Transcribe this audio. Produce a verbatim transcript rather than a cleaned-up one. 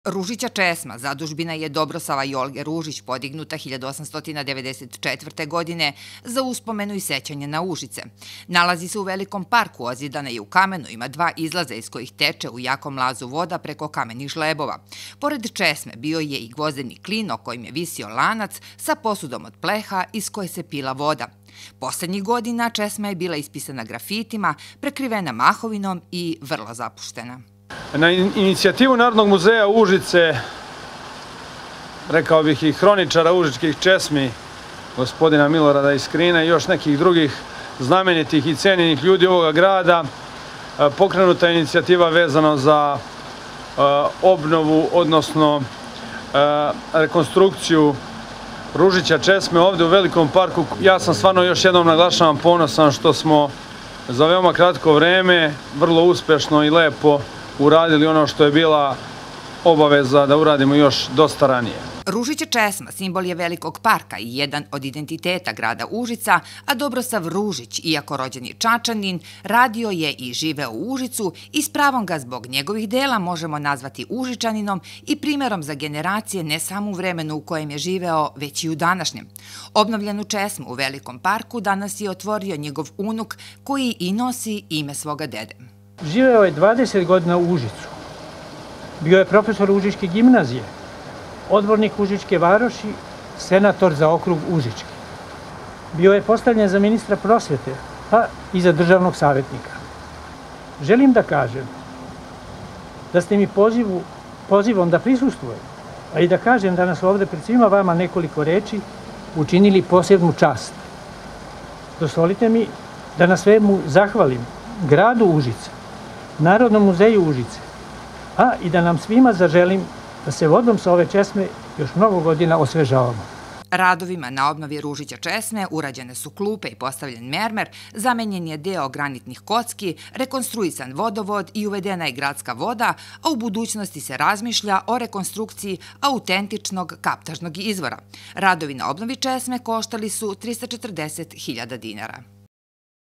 Ružića česma, zadužbina je Dobrosava i Olge Ružić, podignuta hiljadu osamsto devedeset četvrte. godine za uspomenu i sećanje na Užice. Nalazi se u velikom parku, ozidana je u kamenu, ima dva izlaza iz kojih teče u jakom lazu voda preko kamenih žlebova. Pored česme bio je i gvozdeni klin o kojim je visio lanac sa posudom od pleha iz koje se pila voda. Poslednjih godina česma je bila ispisana grafitima, prekrivena mahovinom i vrlo zapuštena. Na inicijativu Narodnog muzeja Užice, rekao bih i hroničara užičkih česmi, gospodina Milorada Iskrina i još nekih drugih znamenitih i cenjenih ljudi ovoga grada, pokrenuta je inicijativa vezano za obnovu, odnosno rekonstrukciju Ružića česme ovde u Velikom parku. Ja sam stvarno, još jednom naglašavam, ponosan što smo za veoma kratko vreme vrlo uspešno i lepo uradili ono što je bila obaveza da uradimo još dosta ranije. Ružića česma simbol je Velikog parka i jedan od identiteta grada Užica, a Dobrosav Ružić, iako rođeni Čačanin, radio je i živeo u Užicu i s pravom ga zbog njegovih dela možemo nazvati Užičaninom i primerom za generacije ne samo u vremenu u kojem je živeo, već i u današnjem. Obnovljenu česmu u Velikom parku danas je otvorio njegov unuk koji i nosi ime svoga dede. Živeo je dvadeset godina u Užicu. Bio je profesor Užičke gimnazije, odbornik Užičke varoši, senator za okrug Užički. Bio je postavljen za ministra prosvete, pa i za državnog savjetnika. Želim da kažem da ste mi pozivu, pozivom da prisustvujem, a i da kažem danas ovde pred svima vama nekoliko reči učinili posebnu čast. Dozvolite mi da na svemu zahvalim gradu Užice, Narodnom muzeju Užice, a i da nam svima zaželim da se vodom sa ove česme još mnogo godina osvežavamo. Radovima na obnovi Ružića česme urađene su klupe i postavljen mermer, zamenjen je deo granitnih kocki, rekonstruisan vodovod i uvedena je gradska voda, a u budućnosti se razmišlja o rekonstrukciji autentičnog kaptažnog izvora. Radovi na obnovi česme koštali su trista četrdeset hiljada dinara.